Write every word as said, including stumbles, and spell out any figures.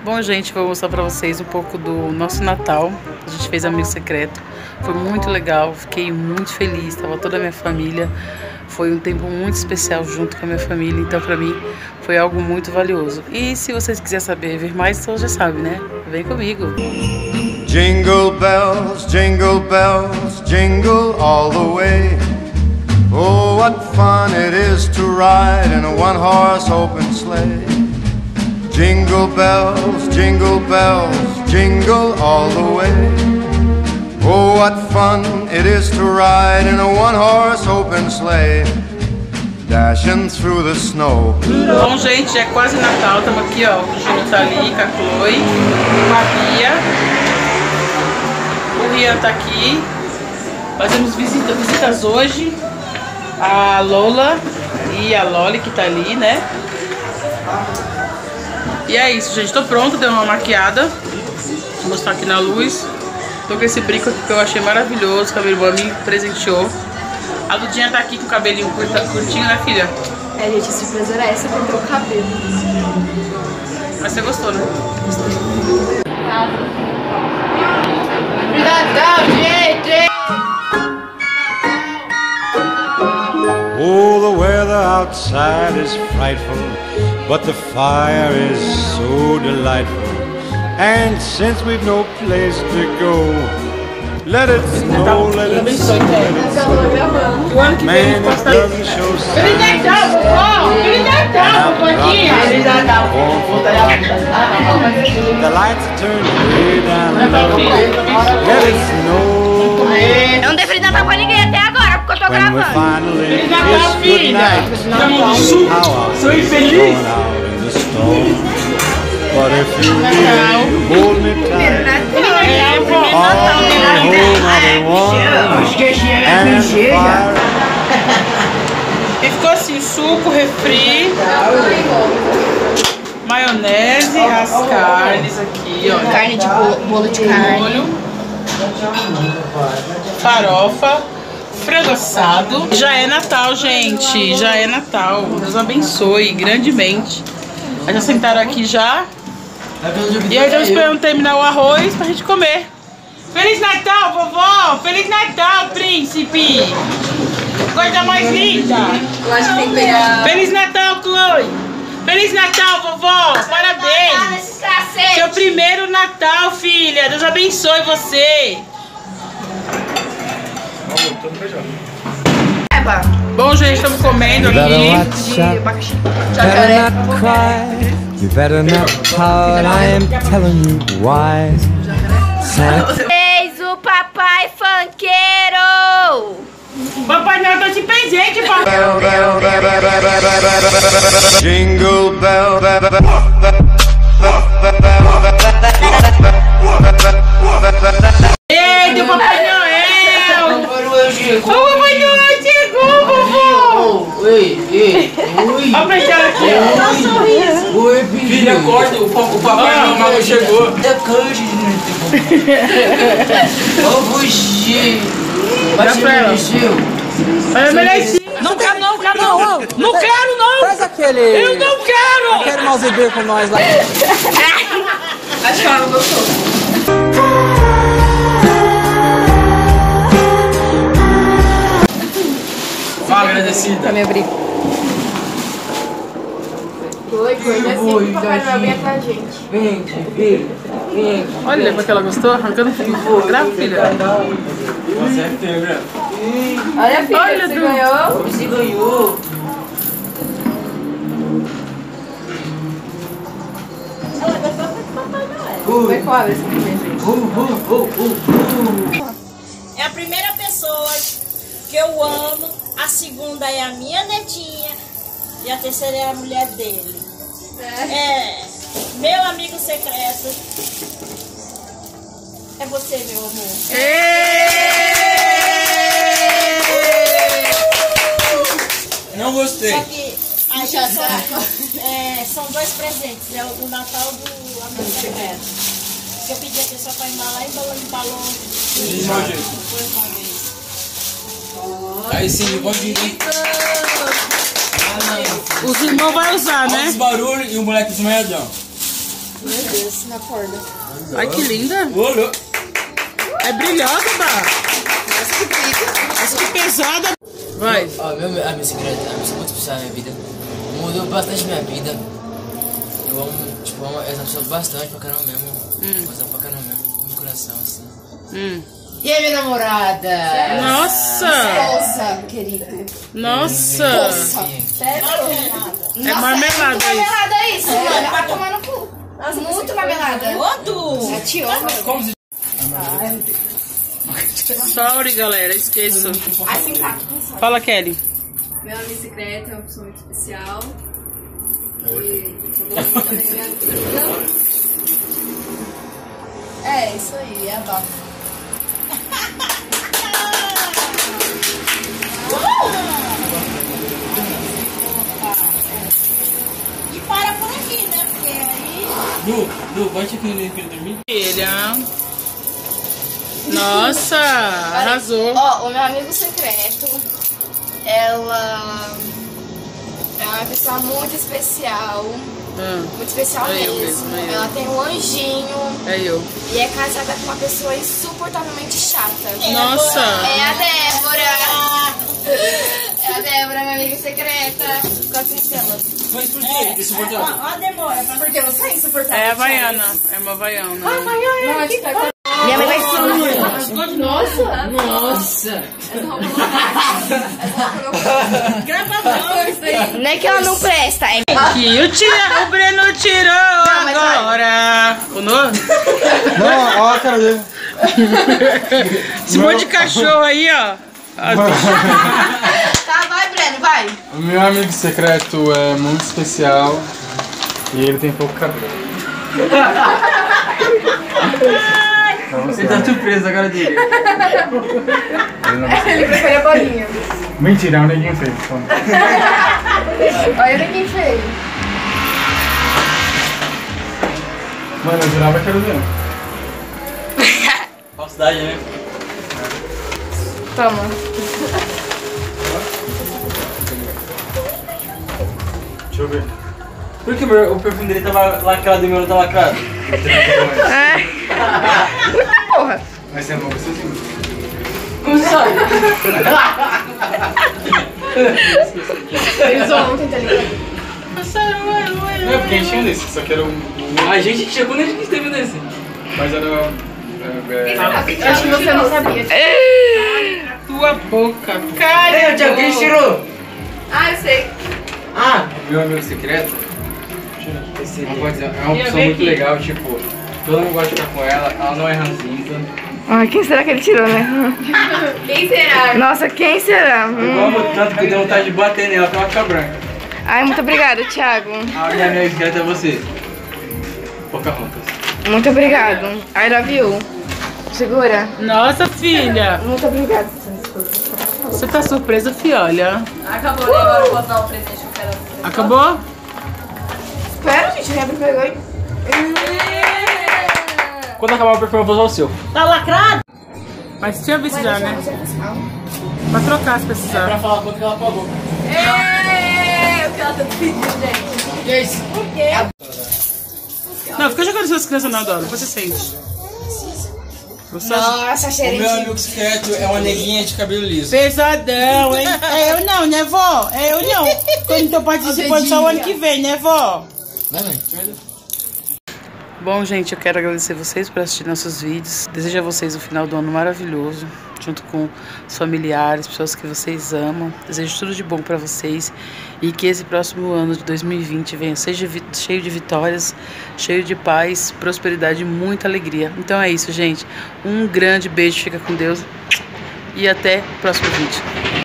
Bom, gente, vou mostrar pra vocês um pouco do nosso Natal. A gente fez amigo secreto. Foi muito legal, fiquei muito feliz. Tava toda a minha família. Foi um tempo muito especial junto com a minha família. Então, pra mim, foi algo muito valioso. E se vocês quiserem saber, ver mais, então já sabe, né? Vem comigo. Jingle bells, jingle bells, jingle all the way. Oh, what fun it is to ride in a one-horse open sleigh. Jingle bells, jingle bells, jingle all the way. Oh, what fun it is to ride in a one-horse open sleigh, dashing through the snow. Bom, gente, já é quase Natal. Estamos aqui, ó. O Júnior tá ali com a Chloe, com a Bia. O Rian tá aqui. Fazemos visita, visitas hoje. A Lola e a Loli que tá ali, né? E é isso, gente. Tô pronta, dei uma maquiada. Vou mostrar aqui na luz. Tô com esse brinco aqui que eu achei maravilhoso, que a minha irmã me presenteou. A Ludinha tá aqui com o cabelinho curtinho, né, filha? É, gente, a surpresa era essa, eu o cabelo. Mas você gostou, né? Gostei. Natal, gente! Oh, the weather outside is frightful, but the fire is so delightful. And since we've no place to go, let it snow, let it snow, let it snow. Man, it doesn't show signs. Feliz Natal, vovó! Feliz Natal, vovózinha! Feliz Natal! The lights turn way down low. Let it snow. Eu não dei Feliz Natal pra ninguém até agora, porque eu tô When we gravando. finally kiss goodnight, how Sou I'll infeliz! be out in the storm. But if you really hold me tight, É, vovó! oh, and fire. E ficou assim, suco, refri, maionese, as carnes aqui, ó. Carne de bolo, bolo de carne. Molho, farofa, frango assado. Já é Natal, gente. Já é Natal. Deus abençoe grandemente. Aí já sentaram aqui já. E aí estamos esperando terminar o arroz pra gente comer. Feliz Natal, vovó! Feliz Natal, príncipe! Coisa mais linda! Eu acho que tem que pegar... Feliz Natal, Chloe! Feliz Natal, vovó! Parabéns! Seu primeiro Natal, filha! Deus abençoe você! Bom, gente, estamos comendo aqui. Better not cry, you better not pout, I am telling you why. Santa Eis o papai funkeiro! Papai Noel tá de presente, papai! Bell, bell, bell, bell, bell, bell, bell, bell. Jingle bell, bell, bell, bell. Eita, o Papai Noel! O Papai Noel chegou, vovô! Oi, ei, oi. Olha pra cá aqui, ó. Oi, filha, acorda, o, o Papai Noel chegou. É canje, Ô, você. Vai ser mereceu. Olha, mereci. Não quero não, quero não. Não quero, não! Faz aquele... Eu não quero! Quero malzeber com nós lá. Acho que ela não gostou. Fala, agradecida. Pra me abrir. Oi, coisa assim, o Papai Noel vem atrás da gente. Vem, vem, vem. Olha como é que ela gostou, arrancando tudo. Grava, filha. Você é feio, Olha, filha, Olha, você Du. ganhou. Você ganhou. Ela gostou muito do Papai Noel. Como é que eu abro esse aqui, gente? Uh, uh, uh, uh. É a primeira pessoa que eu amo, a segunda é a minha netinha e a terceira é a mulher dele. É, meu amigo secreto é você, meu amor. Não gostei. Só que a gente só, é, são dois presentes, é o Natal do amigo secreto. Que eu pedi a pessoa para embalar e embalou. De mau jeito. Foi uma vez. Aí sim, bom dia. Os irmãos vão usar, Olha né? os barulhos e o moleque desmaiadão. Meu Deus. na corda. Ai, que linda. Olha. É brilhosa, Bah. Mas que brilho. Mas que pesada. Vai. Ó, meu, a minha secreta, a missão muito especial na minha vida. Mudou bastante minha vida. Eu amo, tipo, amo essa pessoa bastante pra caramba mesmo. Hum. Mas pra caramba mesmo, no meu coração, assim. Hum. E aí, minha namorada? Nossa. Nossa, querido. Nossa. Nossa. Sério? É marmelada muito isso. marmelada isso, mano. Vai tomar no cu. Muito marmelada. Outro. É te amo. Sorry, galera. Esqueço. Assim tá. Fala, Kelly. Meu amigo secreto é uma pessoa muito especial. E eu gosto também da minha vida. É, isso aí, é a Bá. E para por aqui, né? Porque aí... Du, Du, bate aqui no meio pra ele dormir. Filha. Nossa, arrasou. Ó, o meu amigo secreto, ela é uma pessoa muito especial. Ah, Muito especial É eu mesmo. mesmo, é eu. Ela tem um anjinho é eu. e é casada com uma pessoa insuportavelmente chata. Nossa. É a Débora! É a Débora, minha amiga secreta. Com a pincela. Mas por quê? Insuportável. Ó, ó a demora. pra- Porque você é insuportável. É a Havaiana. É uma Havaiana. Não, é de tá- Minha mãe vai Nossa! Não é que ela não presta, é. Que o, tia, o Breno tirou mas vai. agora. O novo? Não, ó a cara dele. Esse monte de cachorro aí, ó. Tá, vai, Breno, vai. O meu amigo secreto é muito especial e ele tem pouco cabelo. Ele tá surpreso a cara dele. Ele prefere a bolinha. Mentira, é um neguinho feio. Toma. Olha o neguinho feio. Mano, eu jurava que era o Leão. Falsidade, né? Toma. Deixa eu ver. Por que meu- o perfume dele tava lacrado e o meu não tá lacrado? Porra. Mas é bom você sim. Como você sabe? Eles vão ontem, tá ligado? Não, é porque a gente tinha desse, só que era um. um- A gente chegou nem a gente teve desse. Mas era. era- era- Acho que você não sabia. Tua boca. Cara. Tiago, quem tirou? Ah, eu sei. Ah! Meu amigo secreto Esse não pode dizer, é uma Ia pessoa ver muito aqui. legal, tipo, todo mundo gosta de ficar com ela, ela não é ranzinza. Ai, quem será que ele tirou, né? Quem será? Nossa, quem será? Eu Hum. amo tanto que deu vontade de bater nela, pra ela ficar branca. Ai, muito obrigada, Thiago. A minha amiga secreta é você. Pocahontas. Muito obrigado. I love you. Segura. Nossa, filha. Muito obrigada. Você tá surpresa, fiolha? Acabou, né? Agora eu posso dar o presente que eu quero. Acabou? Espera, gente, lembra que pegou aí. Quando acabar o perfume, eu vou usar o seu. Tá lacrado? Mas tinha visto já, né? Pra trocar se precisar. Pra falar quanto que ela pagou. É, o que ela tá pedindo, gente. Que é isso? Por quê? Não, fica jogando suas crianças na dona. Depois você sente. Gostou? Nossa, O meu cheirinho. amigo secreto é uma neguinha de cabelo liso. Pesadão, hein? É eu não, né, vó? É eu não. Quando tô participando só o ano que vem, né, vó? Vai, mãe. Bom, gente, eu quero agradecer vocês por assistir nossos vídeos. Desejo a vocês um final do ano maravilhoso, junto com os familiares, pessoas que vocês amam. Desejo tudo de bom pra vocês e que esse próximo ano de dois mil e vinte venha seja vi- cheio de vitórias, cheio de paz, prosperidade e muita alegria. Então é isso, gente. Um grande beijo, fica com Deus e até o próximo vídeo.